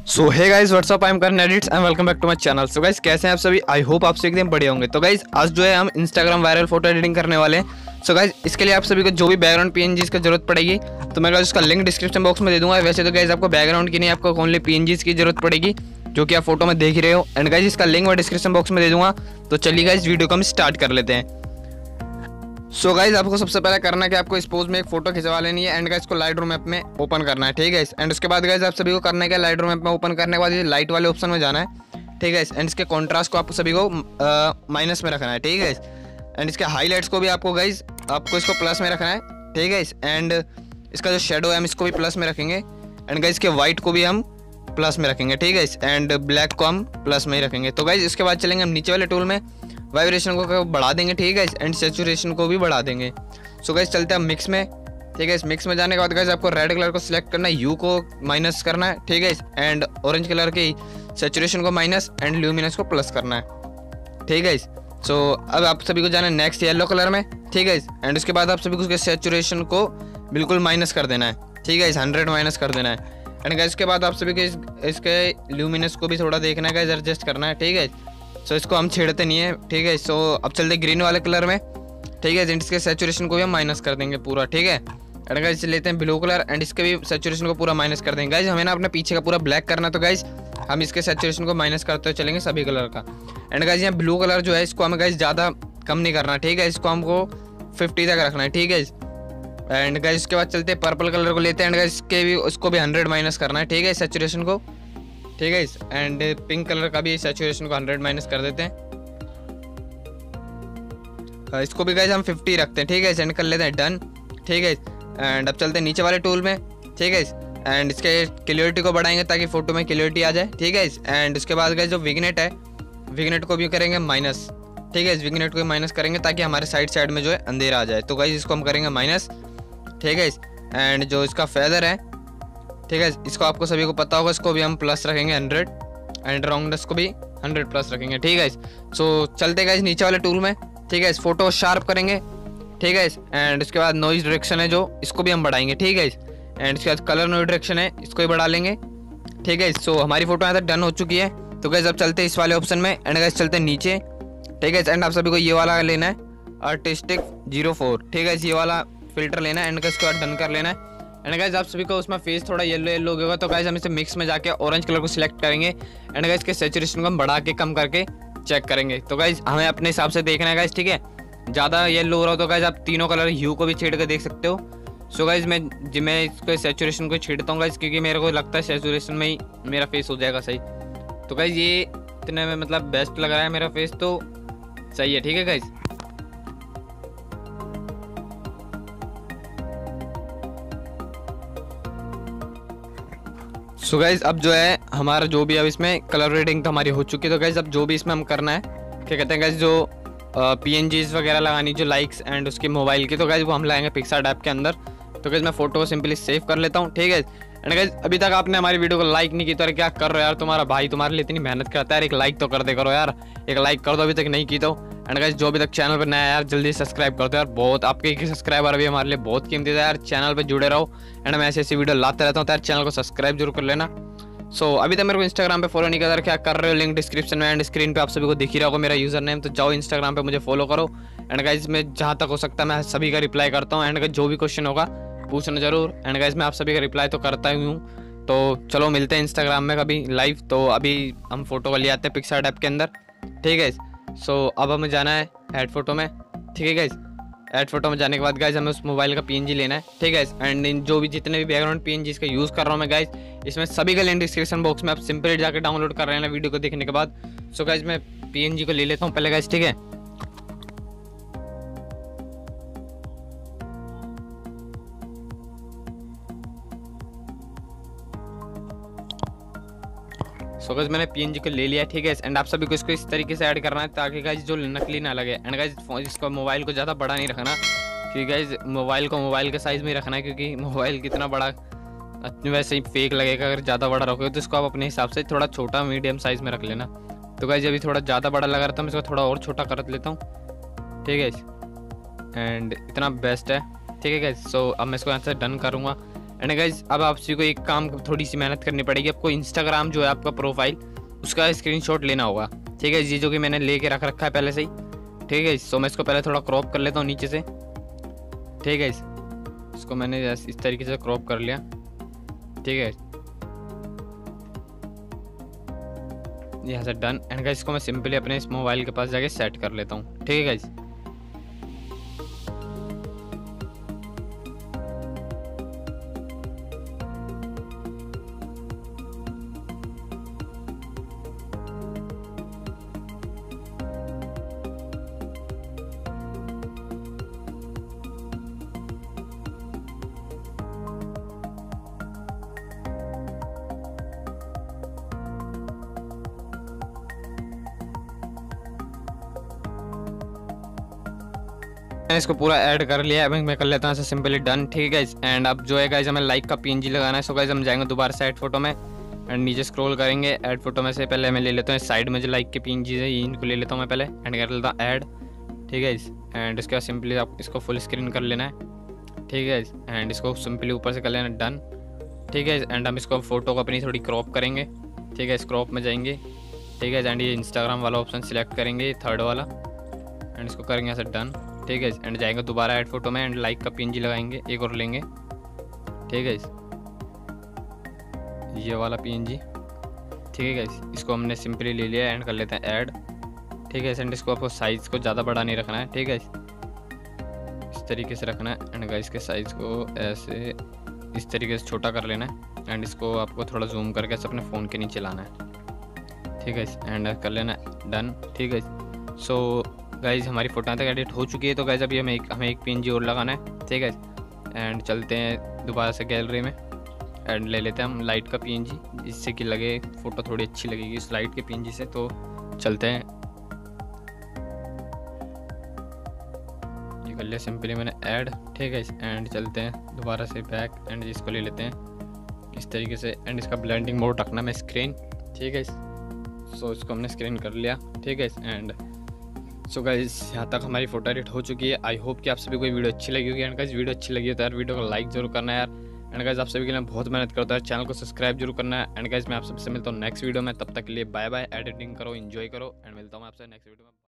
So hey guys what's up, I am Karan edits and welcome back to my channel. So guys कैसे हैं आप सभी? I hope आप सभी एकदम बढ़िया होंगे। तो गाइस आज जो है हम इंस्टाग्राम वायरल फोटो एडिटिंग करने वाले हैं। सो गाइस इसके लिए आप सभी को जो भी बैकग्राउंड पीएनजीज की जरूरत पड़ेगी तो मैं गाइस उसका लिंक डिस्क्रिप्शन बॉक्स में दे दूंगा। वैसे तो गाइस आपको बैकग्राउंड की नहीं, आपको ओनली पीएनजीज की जरूरत पड़ेगी जो कि आप फोटो में देख ही रहे हो। एंड गाइस इसका लिंक मैं डिस्क्रिप्शन बॉक्स में दे दूंगा। तो चलिए गाइस वीडियो को हम स्टार्ट कर लेते हैं। सो गाइज आपको सबसे पहले करना है कि आपको इस पोज में एक फोटो खिंचवा लेनी है एंड गाइज इसको लाइट रूम ऐप में ओपन करना है, ठीक है। एंड उसके बाद गाइज आप सभी को करना है कि लाइट रूम ऐप में ओपन करने के बाद ये लाइट वाले ऑप्शन में जाना है, ठीक है। एंड इसके कॉन्ट्रास्ट को आपको सभी को माइनस में रखना है, ठीक है। एंड इसके हाईलाइट्स को भी आपको गाइज आपको इसको प्लस में रखना है, ठीक है। एंड इसका जो शेडो है हम इसको भी प्लस में रखेंगे। एंड गाइज इसके वाइट को भी हम प्लस में रखेंगे, ठीक है। एंड ब्लैक को हम प्लस में ही रखेंगे। तो गाइज इसके बाद चलेंगे हम नीचे वाले टूल में, वाइब्रेशन को बढ़ा देंगे, ठीक है। एंड सैचुरेशन को भी बढ़ा देंगे। सो गाइस चलते हैं मिक्स में, ठीक है। इस मिक्स में जाने के बाद गाइस आपको रेड कलर को सिलेक्ट करना है, यू को माइनस करना है, ठीक है। एंड ऑरेंज कलर की सैचुरेशन को माइनस एंड ल्यूमिनस को प्लस करना है, ठीक है। सो अब आप सभी को जाना है नेक्स्ट येलो कलर में, ठीक है। एंड उसके बाद आप सभी को उसके सैचुरेशन को बिल्कुल माइनस कर देना है, ठीक है। 100 माइनस कर देना है। एंड गाइस इसके बाद आप सभी को इसके ल्यूमिनस को भी थोड़ा देखना है गाइस, एडजस्ट करना है, ठीक है। सो इसको हम छेड़ते नहीं है, ठीक है। सो अब चलते ग्रीन वाले कलर में, ठीक है। इसके सैचुरेशन को भी हम माइनस कर देंगे पूरा, ठीक है। एंड गाइस लेते हैं ब्लू कलर एंड इसके भी सैचुरेशन को पूरा माइनस कर देंगे। गाइस हमें ना अपने पीछे का पूरा ब्लैक करना, तो गाइस हम इसके सैचुरेशन को माइनस करते हुए चलेंगे सभी कलर का। एंड गाइस यहाँ ब्लू कलर जो है इसको हमें गाइस ज़्यादा कम नहीं करना, ठीक है। इसको हमको 50 तक रखना है, ठीक है। एंड गाइस इसके बाद चलते हैं पर्पल कलर को लेते हैं। एंड गाइस इसके भी उसको भी 100 माइनस करना है, ठीक है, सैचुरेशन को, ठीक है। एंड पिंक कलर का भी सैचुरेशन को 100 माइनस कर देते हैं। इसको भी गाइस हम 50 रखते हैं, ठीक है। सेंड कर लेते हैं, डन, ठीक है। एंड अब चलते हैं नीचे वाले टूल में, ठीक है। एंड इसके क्लियरिटी को बढ़ाएंगे ताकि फोटो में क्लियरिटी आ जाए, ठीक है। एंड उसके बाद गाइस जो विग्नेट है, विग्नेट को भी करेंगे माइनस, ठीक है। इस विग्नेट को भी माइनस करेंगे ताकि हमारे साइड में जो है अंधेरा आ जाए। तो गाइस इसको हम करेंगे माइनस, ठीक है। एंड जो इसका फेदर है, ठीक है, इसको आपको सभी को पता होगा, इसको भी हम प्लस रखेंगे 100 एंड राउंडनेस को भी 100 प्लस रखेंगे, ठीक है। सो चलते गाइस नीचे वाले टूल में, ठीक है। इस फोटो शार्प करेंगे, ठीक है। एंड उसके बाद नॉइज डायरेक्शन है जो इसको भी हम बढ़ाएंगे, ठीक है। एंड उसके बाद कलर नॉइज डायरेक्शन है इसको भी बढ़ा लेंगे, ठीक है। सो हमारी फोटो यहाँ तक डन हो चुकी है। तो गाइस अब चलते हैं इस वाले ऑप्शन में एंड गाइस चलते हैं नीचे, ठीक है। एंड आप सभी को ये वाला लेना है आर्टिस्टिक 04, ठीक है। ये वाला फिल्टर लेना है एंड गाइस इसको डन कर लेना है। एंड गाइस आप सभी को उसमें फेस थोड़ा येलो येलो होगा, तो गाइस हम इसे मिक्स में जाके ऑरेंज कलर को सिलेक्ट करेंगे एंड गाइस के सैचुरेशन को हम बढ़ा के कम करके चेक करेंगे। तो गाइस हमें अपने हिसाब से देखना है गाइस, ठीक है। ज़्यादा येलो हो रहा हो तो गाइस आप तीनों कलर ह्यू को भी छेड़ कर देख सकते हो। सो गाइस मैं इसको सैचुरेशन को छेड़ता हूँ गाइस, क्योंकि मेरे को लगता है सैचुरेशन में ही मेरा फेस हो जाएगा सही। तो गाइस ये इतने में मतलब बेस्ट लग रहा है मेरा फेस, तो सही है, ठीक है गाइस। सो गाइज अब जो है हमारा जो भी अब इसमें कलर रेडिंग तो हमारी हो चुकी है। तो गाइज अब जो भी इसमें हम करना है, क्या कहते हैं गाइज, जो पीएनजीज वगैरह लगानी, जो लाइक्स एंड उसकी मोबाइल की, तो गाइज वो हम लाएंगे पिक्सार्ट ऐप के अंदर। तो गाइज मैं फोटो को सिंपली सेव कर लेता हूँ, ठीक है। एंड गाइज अभी तक आपने हमारी वीडियो को लाइक नहीं की तो क्या कर रहे हो यार, तुम्हारा भाई तुम्हारे लिए इतनी मेहनत करता है यार, एक लाइक तो कर दे करो यार, एक लाइक कर दो अभी तक नहीं की तो। एंड गाइज जो अभी तक चैनल पर नया है यार जल्दी सब्सक्राइब कर दो यार, बहुत आपके एक सब्सक्राइबर अभी हमारे लिए बहुत कीमती है यार। चैनल पर जुड़े रहो एंड मैं ऐसी ऐसी वीडियो लाते रहता हूँ, तो यार चैनल को सब्सक्राइब जरूर कर लेना। सो अभी तक मेरे को इंस्टाग्राम पे फॉलो नहीं कर, क्या कर रहे हो, लिंक डिस्क्रिप्शन में एंड स्क्रीन पे आप सभी को दिख ही रहा होगा मेरा यूजर नेम, तो जाओ इंस्टाग्राम पे मुझे फॉलो करो। एंड गाइज मैं जहाँ तक हो सकता है मैं सभी का रिप्लाई करता हूँ। एंड गाइज जो भी क्वेश्चन होगा पूछना जरूर। एंड गाइज मैं आप सभी का रिप्लाई तो करता ही हूँ। तो चलो मिलते हैं इंस्टाग्राम में कभी लाइव। तो अभी हम फोटो को ले आते हैं पिक्सार्ट ऐप के अंदर, ठीक है। सो अब हमें जाना है ऐड फोटो में, ठीक है गाइज। ऐड फोटो में जाने के बाद गाइज हमें उस मोबाइल का पीएनजी लेना है, ठीक है। एंड इन जो भी जितने भी बैकग्राउंड पीएनजी इसका यूज़ कर रहा हूँ मैं गाइज, इसमें सभी का लिंक डिस्क्रिप्शन बॉक्स में आप सिंपली जाकर डाउनलोड कर रहे हैं ना वीडियो को देखने के बाद। सो गाइज मैं पीएनजी को ले लेता हूँ पहले गाइज, ठीक है। सो गाइस मैंने पीएनजी को ले लिया, ठीक है। एंड आप सभी को इसको इस तरीके से ऐड करना है ताकि गाइस जो नकली ना लगे। एंड गाइस इसको मोबाइल को ज़्यादा बड़ा नहीं रखना, क्योंकि गाइस मोबाइल को मोबाइल के साइज़ में ही रखना है, क्योंकि मोबाइल कितना बड़ा वैसे ही फेक लगेगा अगर ज़्यादा बड़ा रखोगे। तो इसको आप अपने हिसाब से थोड़ा छोटा मीडियम साइज़ में रख लेना। तो गाइस अभी थोड़ा ज़्यादा बड़ा लगा रहा था, मैं इसको थोड़ा और छोटा कर लेता हूँ, ठीक है। एंड इतना बेस्ट है, ठीक है गाइस। सो अब मैं इसको यहाँ से डन करूँगा एंड गाइज अब आप सभी को एक काम, थोड़ी सी मेहनत करनी पड़ेगी आपको। इंस्टाग्राम जो है आपका प्रोफाइल, उसका स्क्रीनशॉट लेना होगा, ठीक है। ये जो कि मैंने लेके रख रखा है पहले से ही, ठीक है। सो मैं इसको पहले थोड़ा क्रॉप कर लेता हूँ नीचे से, ठीक है। इसको मैंने इस तरीके से क्रॉप कर लिया, ठीक है। यहाँ से डन। एंड गाइस इसको मैं सिंपली अपने इस मोबाइल के पास जाके सेट कर लेता हूँ, ठीक है गाइस। मैंने इसको पूरा ऐड कर लिया है। मैं कर लेता हूँ ऐसे सिंपली डन, ठीक है। एंड अब जो है गाइस हमें लाइक का पीएनजी लगाना है। सो गाइस हम जाएंगे दोबारा से ऐड फोटो में एंड नीचे स्क्रॉल करेंगे। ऐड फोटो में से पहले मैं ले लेता हूँ साइड में जो लाइक के पीएनजी है, इनको ले लेता हूँ मैं पहले एंड कर लेता हूँ ऐड, ठीक है। एंड इसके बाद सिंपली आप इसको फुल स्क्रीन कर लेना है, ठीक है। एंड इसको सिंपली ऊपर से कर लेना डन, ठीक है। एंड हम इसको फोटो को अपनी थोड़ी क्रॉप करेंगे, ठीक है। इस क्रॉप में जाएंगे, ठीक है। एंड ये इंस्टाग्राम वाला ऑप्शन सिलेक्ट करेंगे, थर्ड वाला, एंड इसको करेंगे ऐसे डन, ठीक है। एंड जाएंगे दोबारा ऐड फोटो में एंड लाइक का पीएनजी लगाएंगे, एक और लेंगे, ठीक है। ये वाला पीएनजी, ठीक है गाइस। इसको हमने सिंपली ले लिया एंड कर लेते हैं ऐड, ठीक है। एंड इसको आपको साइज़ को ज़्यादा बड़ा नहीं रखना है, ठीक है। इस तरीके से रखना है एंड गाइस के साइज़ को ऐसे इस तरीके से छोटा कर लेना है एंड इसको आपको थोड़ा जूम करके ऐसे अपने फ़ोन के नीचे लाना है, ठीक है। एंड कर लेना डन, ठीक है। सो गाइज हमारी फोटो तक एडिट हो चुकी है। तो गाइज अभी हमें एक पीएनजी और लगाना है, ठीक है। एंड चलते हैं दोबारा से गैलरी में एंड ले लेते हैं हम लाइट का पीएनजी, जिससे कि लगे फ़ोटो थोड़ी अच्छी लगेगी इस लाइट के पीएनजी से। तो चलते हैं, ये कर लिया सिंपली मैंने ऐड, ठीक है। एंड चलते हैं दोबारा से बैक एंड इसको ले लेते हैं इस तरीके से एंड इसका ब्लेंडिंग मोड रखना मैं स्क्रीन, ठीक है। सो इसको हमने स्क्रीन कर लिया, ठीक है। एंड सो गाइस यहाँ तक हमारी फोटो एडिट हो चुकी है। आई होप कि आप सभी को वीडियो अच्छी लगी होगी। एंड गाइस वीडियो अच्छी लगी हो तो यार वीडियो को लाइक जरूर करना है यार। एंड गाइस आप सभी के लिए बहुत मेहनत करता है, चैनल को सब्सक्राइब जरूर करना है। एंड गाइस मैं आप सबसे मिलता हूँ नेक्स्ट वीडियो में, तब तक के लिए बाय बाय। एडिटिंग करो, एंजॉय करो एंड मिलता हूँ आपसे नेक्स्ट वीडियो में।